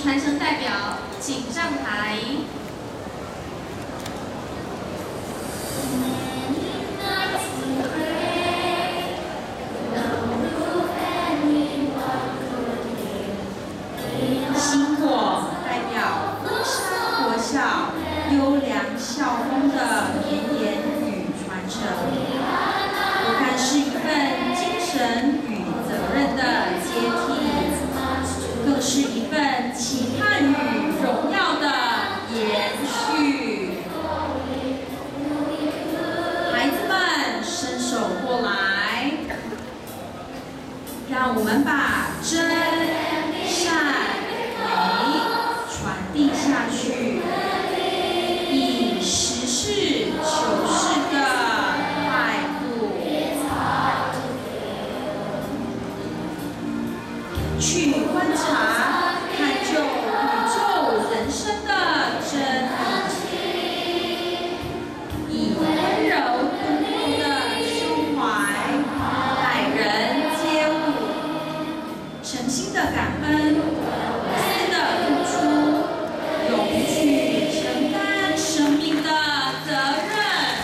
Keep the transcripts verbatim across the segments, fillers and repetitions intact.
传承代表请上台。薪火代表婚纱国小优良校风的绵延与传承，不但是一份精神与责任的接替，更是一份期盼与荣耀的延续。孩子们伸手过来，让我们把真、善、美传递下去，以实事求是的态度去观察、探究宇宙人生的真理，以温柔敦厚的胸怀待人接物，诚心的感恩，无私的付出，勇于去承担生命的责任。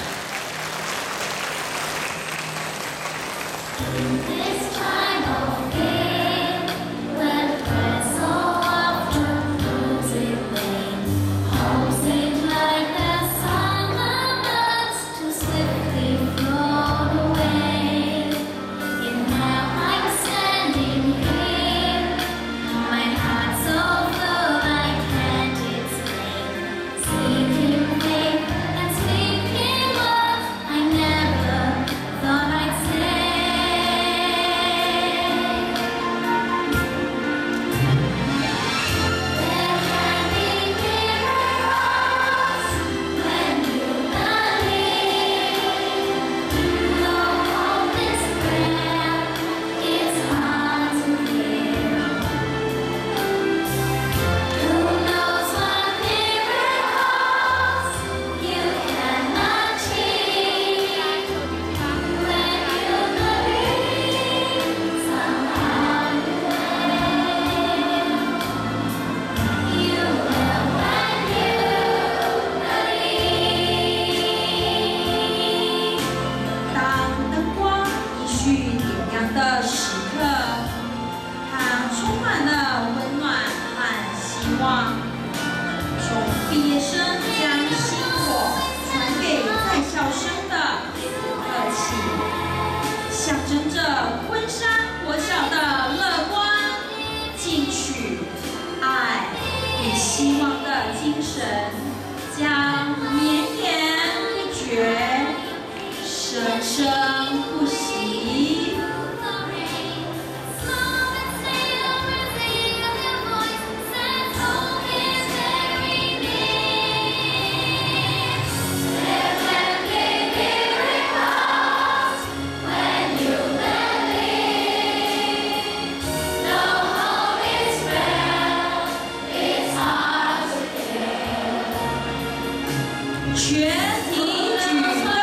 的时刻，它充满了温暖和希望。从毕业生将薪火传给在校生的此刻起，象征着婚纱国小的乐观、进取、爱与希望的精神，将绵延不绝，生生不息。全体举灯。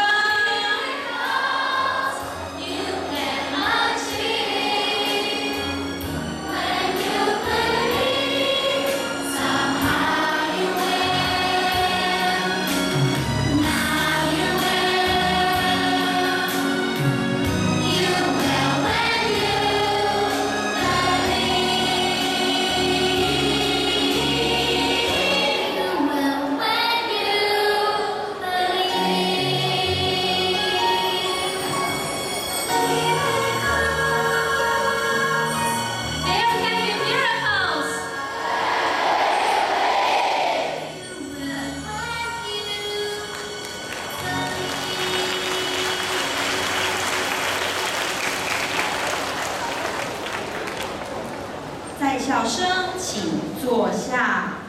在校生请坐下。